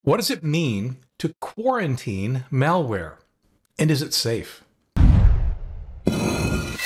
What does it mean to quarantine malware? And is it safe? Hi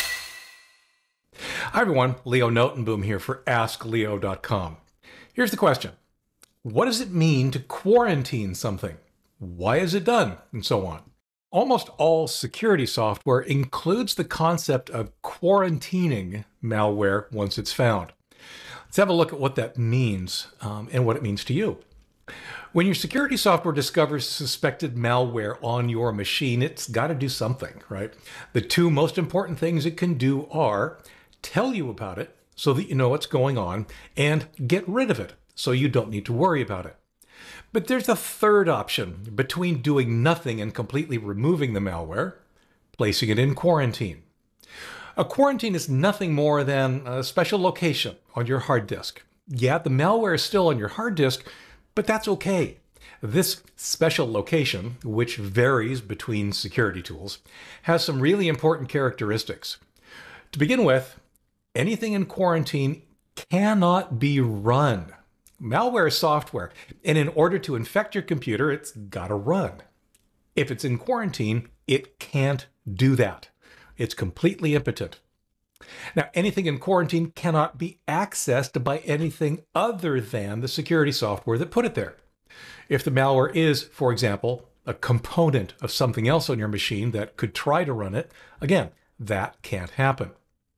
everyone, Leo Notenboom here for askleo.com. Here's the question. What does it mean to quarantine something? Why is it done? And so on. Almost all security software includes the concept of quarantining malware once it's found. Let's have a look at what that means and what it means to you. When your security software discovers suspected malware on your machine, it's got to do something, right? The two most important things it can do are tell you about it so that you know what's going on, and get rid of it so you don't need to worry about it. But there's a third option between doing nothing and completely removing the malware, placing it in quarantine. A quarantine is nothing more than a special location on your hard disk. Yeah, the malware is still on your hard disk, but that's okay. This special location, which varies between security tools, has some really important characteristics. To begin with, anything in quarantine cannot be run. Malware is software, and in order to infect your computer, it's got to run. If it's in quarantine, it can't do that. It's completely impotent. Now, anything in quarantine cannot be accessed by anything other than the security software that put it there. If the malware is, for example, a component of something else on your machine that could try to run it, again, that can't happen.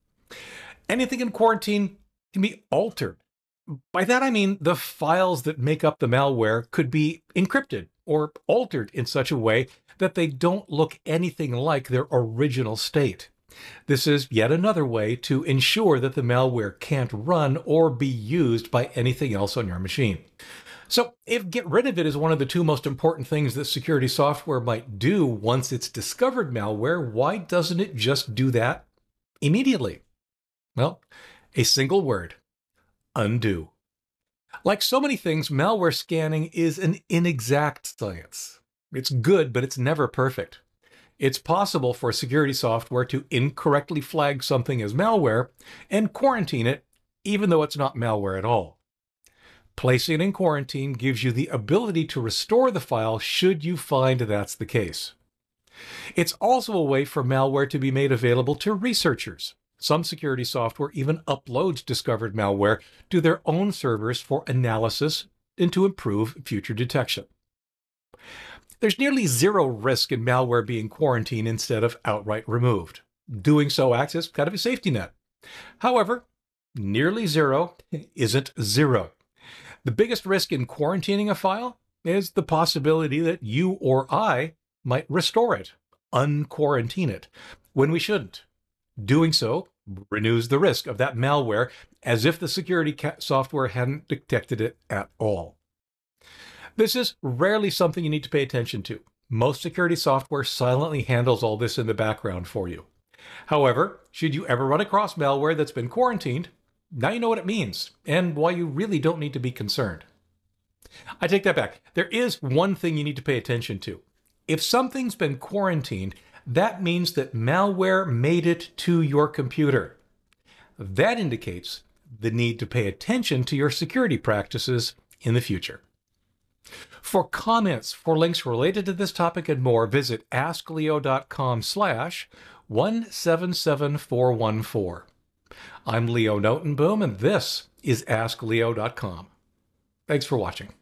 Anything in quarantine can be altered. By that I mean the files that make up the malware could be encrypted or altered in such a way that they don't look anything like their original state. This is yet another way to ensure that the malware can't run or be used by anything else on your machine. So if get rid of it is one of the two most important things that security software might do once it's discovered malware, why doesn't it just do that immediately? Well, a single word: undo. Like so many things, malware scanning is an inexact science. It's good, but it's never perfect. It's possible for security software to incorrectly flag something as malware and quarantine it, even though it's not malware at all. Placing it in quarantine gives you the ability to restore the file should you find that's the case. It's also a way for malware to be made available to researchers. Some security software even uploads discovered malware to their own servers for analysis and to improve future detection. There's nearly zero risk in malware being quarantined instead of outright removed. Doing so acts as kind of a safety net. However, nearly zero isn't zero. The biggest risk in quarantining a file is the possibility that you or I might restore it, unquarantine it, when we shouldn't. Doing so renews the risk of that malware as if the security software hadn't detected it at all. This is rarely something you need to pay attention to. Most security software silently handles all this in the background for you. However, should you ever run across malware that's been quarantined, now you know what it means and why you really don't need to be concerned. I take that back. There is one thing you need to pay attention to. If something's been quarantined, that means that malware made it to your computer. That indicates the need to pay attention to your security practices in the future. For comments, for links related to this topic and more, visit askleo.com/177414. I'm Leo Notenboom, and this is askleo.com. Thanks for watching.